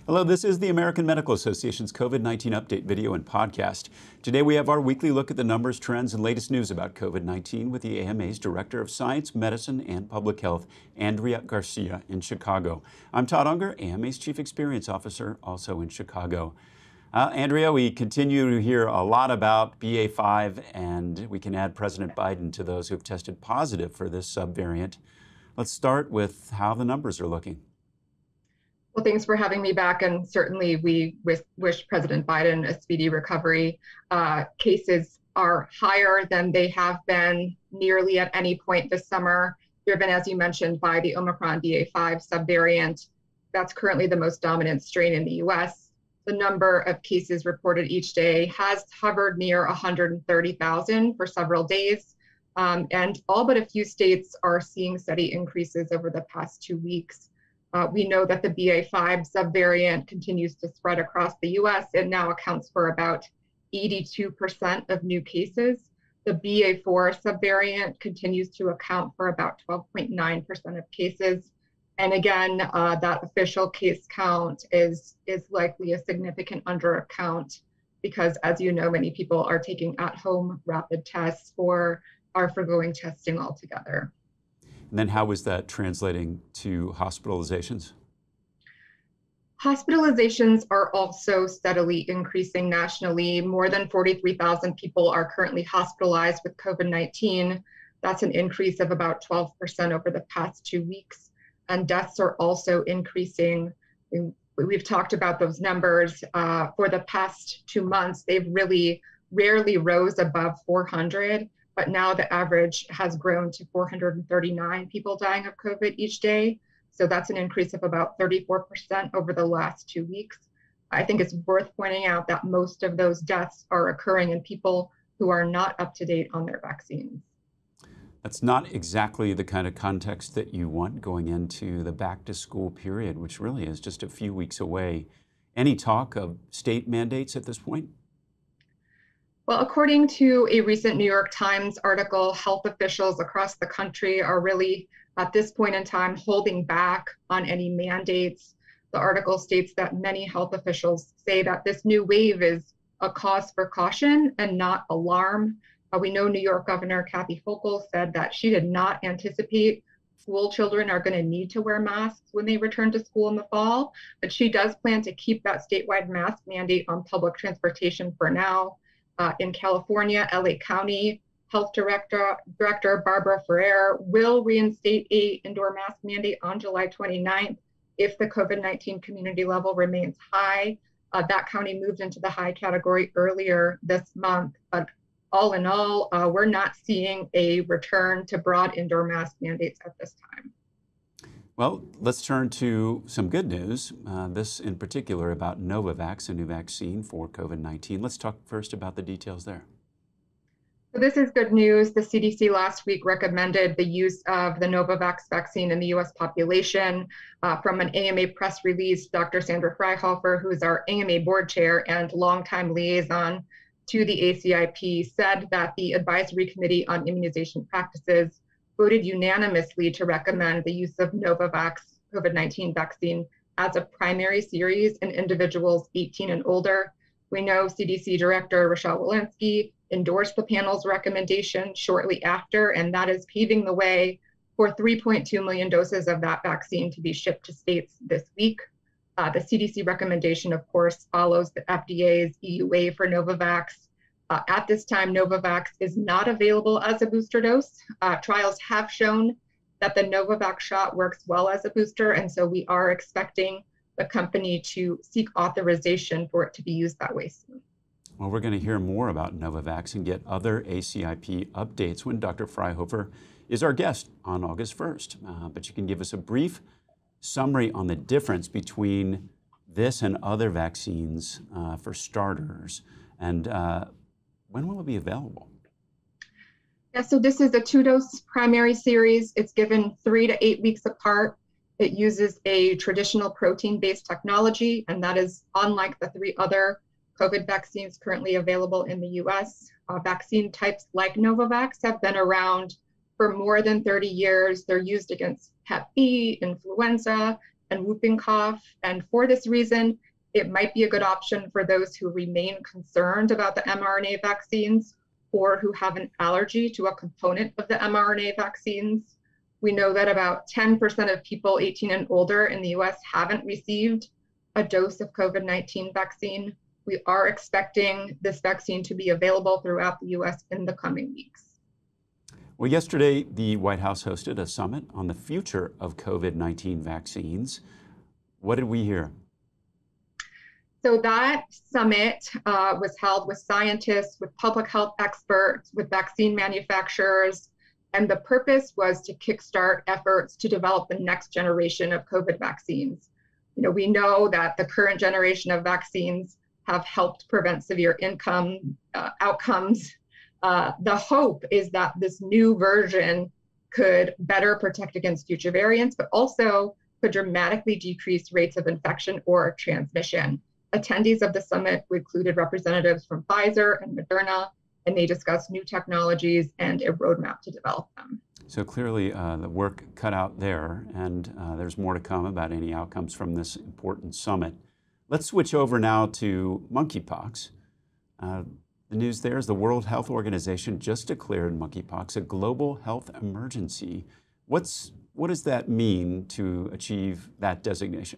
Hello, this is the American Medical Association's COVID-19 update video and podcast. Today we have our weekly look at the numbers, trends, and latest news about COVID-19 with the AMA's Director of Science, Medicine, and Public Health, Andrea Garcia in Chicago. I'm Todd Unger, AMA's Chief Experience Officer, also in Chicago. Andrea, we continue to hear a lot about BA.5, and we can add President Biden to those who have tested positive for this subvariant. Let's start with how the numbers are looking. Well, thanks for having me back, and certainly we wish President Biden a speedy recovery. Cases are higher than they have been nearly at any point this summer, driven, as you mentioned, by the Omicron BA.5 subvariant. That's currently the most dominant strain in the U.S. The number of cases reported each day has hovered near 130,000 for several days, and all but a few states are seeing steady increases over the past 2 weeks. We know that the BA.5 subvariant continues to spread across the U.S. It now accounts for about 82% of new cases. The BA.4 subvariant continues to account for about 12.9% of cases. And again, that official case count is likely a significant undercount because, as you know, many people are taking at-home rapid tests or are forgoing testing altogether. And then how is that translating to hospitalizations? Hospitalizations are also steadily increasing nationally. More than 43,000 people are currently hospitalized with COVID-19. That's an increase of about 12% over the past 2 weeks. And deaths are also increasing. We've talked about those numbers. For the past 2 months, they've really rarely rose above 400. But now the average has grown to 439 people dying of COVID each day. So that's an increase of about 34% over the last 2 weeks. I think it's worth pointing out that most of those deaths are occurring in people who are not up to date on their vaccines. That's not exactly the kind of context that you want going into the back to school period, which really is just a few weeks away. Any talk of state mandates at this point? Well, according to a recent New York Times article, health officials across the country are really, at this point in time, holding back on any mandates. The article states that many health officials say that this new wave is a cause for caution and not alarm. We know New York Governor Kathy Hochul said that she did not anticipate school children are going to need to wear masks when they return to school in the fall, but she does plan to keep that statewide mask mandate on public transportation for now. In California, LA County Health Director Barbara Ferrer will reinstate an indoor mask mandate on July 29th if the COVID-19 community level remains high. That county moved into the high category earlier this month, but all in all, we're not seeing a return to broad indoor mask mandates at this time. Well, let's turn to some good news, this in particular about Novavax, a new vaccine for COVID-19. Let's talk first about the details there. So this is good news. The CDC last week recommended the use of the Novavax vaccine in the U.S. population. From an AMA press release, Dr. Sandra Freihofer, who is our AMA board chair and longtime liaison to the ACIP, said that the Advisory Committee on Immunization Practices voted unanimously to recommend the use of Novavax COVID-19 vaccine as a primary series in individuals 18 and older. We know CDC Director Rochelle Walensky endorsed the panel's recommendation shortly after, and that is paving the way for 3.2 million doses of that vaccine to be shipped to states this week. The CDC recommendation, of course, follows the FDA's EUA for Novavax. At this time, Novavax is not available as a booster dose. Trials have shown that the Novavax shot works well as a booster, and so we are expecting the company to seek authorization for it to be used that way soon. Well, we're going to hear more about Novavax and get other ACIP updates when Dr. Freihofer is our guest on August 1st. But you can give us a brief summary on the difference between this and other vaccines for starters, and when will it be available? Yeah, so this is a 2-dose primary series. It's given 3 to 8 weeks apart. It uses a traditional protein-based technology, and that is unlike the 3 other COVID vaccines currently available in the US. Vaccine types like Novavax have been around for more than 30 years. They're used against Hep B, influenza, and whooping cough. And for this reason, it might be a good option for those who remain concerned about the mRNA vaccines or who have an allergy to a component of the mRNA vaccines. We know that about 10% of people 18 and older in the US haven't received a dose of COVID-19 vaccine. We are expecting this vaccine to be available throughout the US in the coming weeks. Well, yesterday, the White House hosted a summit on the future of COVID-19 vaccines. What did we hear? So that summit was held with scientists, with public health experts, with vaccine manufacturers, and the purpose was to kickstart efforts to develop the next generation of COVID vaccines. We know that the current generation of vaccines have helped prevent severe outcomes. The hope is that this new version could better protect against future variants, but also could dramatically decrease rates of infection or transmission. Attendees of the summit included representatives from Pfizer and Moderna, and they discussed new technologies and a roadmap to develop them. So clearly the work cut out there, and there's more to come about any outcomes from this important summit. Let's switch over now to monkeypox. The news there is the World Health Organization just declared monkeypox a global health emergency. What does that mean to achieve that designation?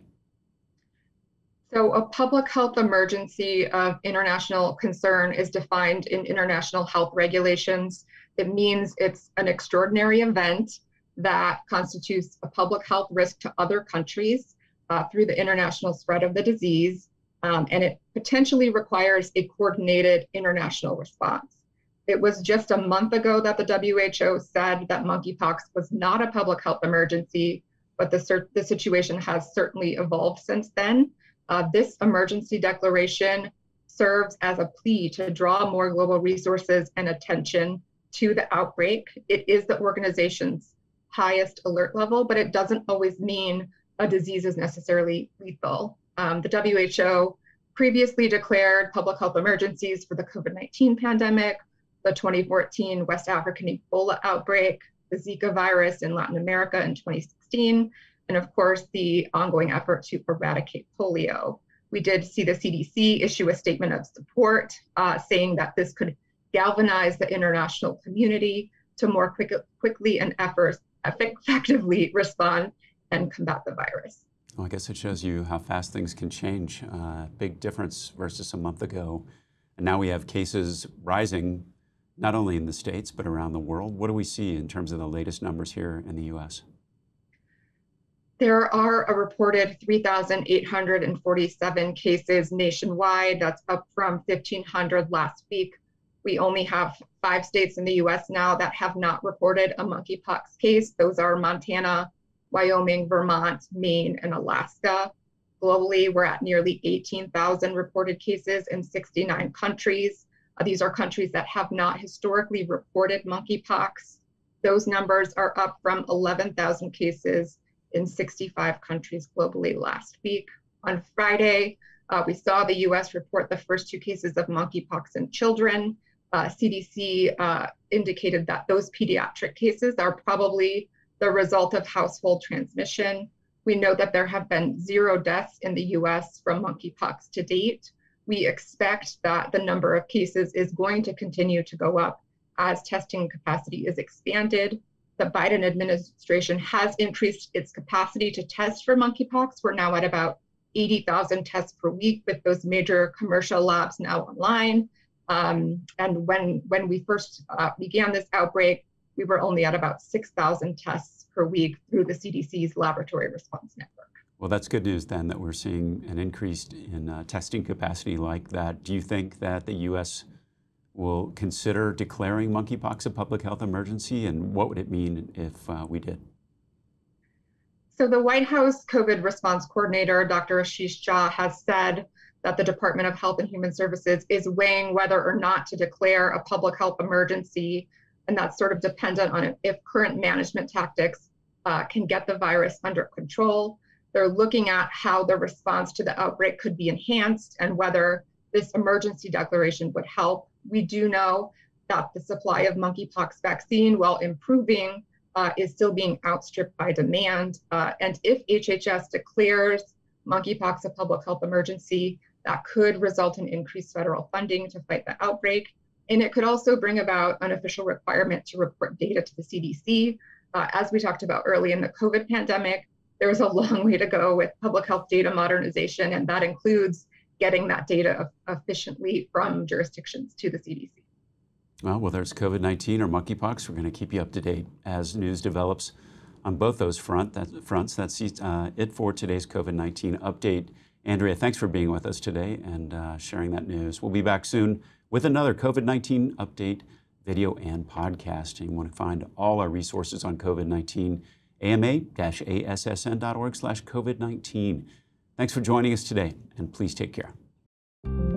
So a public health emergency of international concern is defined in international health regulations. It means it's an extraordinary event that constitutes a public health risk to other countries through the international spread of the disease, and it potentially requires a coordinated international response. It was just a month ago that the WHO said that monkeypox was not a public health emergency, but the situation has certainly evolved since then. This emergency declaration serves as a plea to draw more global resources and attention to the outbreak. It is the organization's highest alert level, but it doesn't always mean a disease is necessarily lethal. The WHO previously declared public health emergencies for the COVID-19 pandemic, the 2014 West African Ebola outbreak, the Zika virus in Latin America in 2016, and of course, the ongoing effort to eradicate polio. We did see the CDC issue a statement of support, saying that this could galvanize the international community to more quickly and effectively respond and combat the virus. Well, I guess it shows you how fast things can change. Big difference versus a month ago. And now we have cases rising, not only in the States, but around the world. What do we see in terms of the latest numbers here in the US? There are a reported 3,847 cases nationwide. That's up from 1,500 last week. We only have 5 states in the US now that have not reported a monkeypox case. Those are Montana, Wyoming, Vermont, Maine, and Alaska. Globally, we're at nearly 18,000 reported cases in 69 countries. These are countries that have not historically reported monkeypox. Those numbers are up from 11,000 cases in 65 countries globally last week. On Friday, we saw the US report the first 2 cases of monkeypox in children. CDC indicated that those pediatric cases are probably the result of household transmission. We know that there have been 0 deaths in the US from monkeypox to date. We expect that the number of cases is going to continue to go up as testing capacity is expanded. The Biden administration has increased its capacity to test for monkeypox. We're now at about 80,000 tests per week with those major commercial labs now online. And when we first began this outbreak, we were only at about 6,000 tests per week through the CDC's laboratory response network. Well, that's good news then that we're seeing an increase in testing capacity like that. Do you think that the U.S. will consider declaring monkeypox a public health emergency, and what would it mean if we did? So the White House COVID response coordinator, Dr. Ashish Jha, has said that the Department of Health and Human Services is weighing whether or not to declare a public health emergency, and that's sort of dependent on if current management tactics can get the virus under control. They're looking at how the response to the outbreak could be enhanced and whether this emergency declaration would help. We do know that the supply of monkeypox vaccine, while improving, is still being outstripped by demand. And if HHS declares monkeypox a public health emergency, that could result in increased federal funding to fight the outbreak. And it could also bring about an official requirement to report data to the CDC. As we talked about early in the COVID pandemic, there was a long way to go with public health data modernization, and that includes getting that data efficiently from jurisdictions to the CDC. Well, whether it's COVID-19 or monkeypox, we're going to keep you up to date as news develops on both those fronts. That's it for today's COVID-19 update. Andrea, thanks for being with us today and sharing that news. We'll be back soon with another COVID-19 update video and podcasting. You want to find all our resources on COVID-19, ama-assn.org/COVID-19. Thanks for joining us today, and please take care.